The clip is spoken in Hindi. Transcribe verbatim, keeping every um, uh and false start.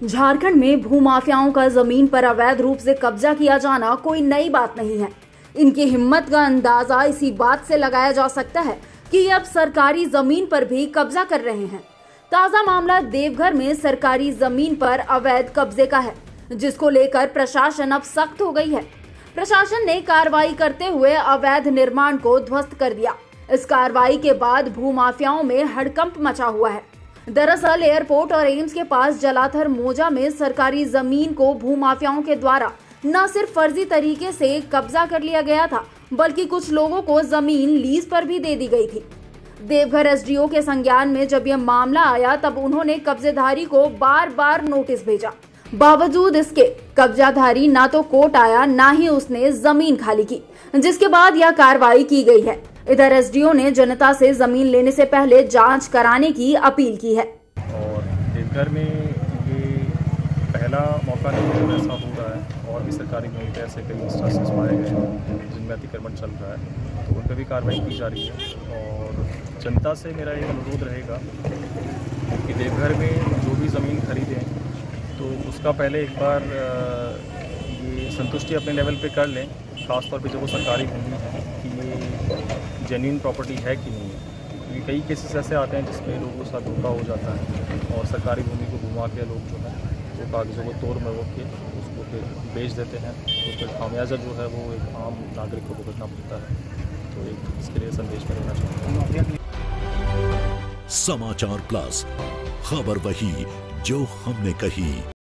झारखंड में भूमाफियाओं का जमीन पर अवैध रूप से कब्जा किया जाना कोई नई बात नहीं है। इनकी हिम्मत का अंदाजा इसी बात से लगाया जा सकता है कि ये अब सरकारी जमीन पर भी कब्जा कर रहे हैं। ताजा मामला देवघर में सरकारी जमीन पर अवैध कब्जे का है, जिसको लेकर प्रशासन अब सख्त हो गई है। प्रशासन ने कार्रवाई करते हुए अवैध निर्माण को ध्वस्त कर दिया। इस कार्रवाई के बाद भूमाफियाओं में हड़कंप मचा हुआ है। दरअसल एयरपोर्ट और एम्स के पास जलाथर मोजा में सरकारी जमीन को भूमाफियाओं के द्वारा न सिर्फ फर्जी तरीके से कब्जा कर लिया गया था, बल्कि कुछ लोगों को जमीन लीज पर भी दे दी गई थी। देवघर एसडीओ के संज्ञान में जब यह मामला आया, तब उन्होंने कब्जेधारी को बार बार नोटिस भेजा। बावजूद इसके कब्जाधारी ना तो कोर्ट आया, ना ही उसने जमीन खाली की, जिसके बाद यह कार्रवाई की गई है। इधर एसडीओ ने जनता से जमीन लेने से पहले जांच कराने की अपील की है। और देवघर में ये पहला मौका नहीं है, ऐसा हो रहा है और भी सरकारी में ऐसे कई इंस्टांसेस पाए गए हैं जिनमें अतिक्रमण चल रहा है, तो उन पर भी कार्रवाई की जा रही है। और जनता से मेरा एक अनुरोध रहेगा कि देवघर में जो भी ज़मीन खरीदें तो उसका पहले एक बार ये संतुष्टि अपने लेवल पे कर लें, ख़ासतौर पे जब वो सरकारी भूमि है कि ये जेन्युइन प्रॉपर्टी है कि नहीं है। क्योंकि कई केसेस ऐसे आते हैं जिसमें लोगों के साथ धोखा हो जाता है और सरकारी भूमि को घुमा के लोग जो है वो कागज़ों को तोड़ मरोड़ के उसको फिर बेच देते हैं, तो फिर खामियाजा जो है वो एक आम नागरिक को भुगतना पड़ता है। तो एक इसके लिए संदेश में देना चाहता हूँ। समाचार प्लस, खबर वही जो हमने कही।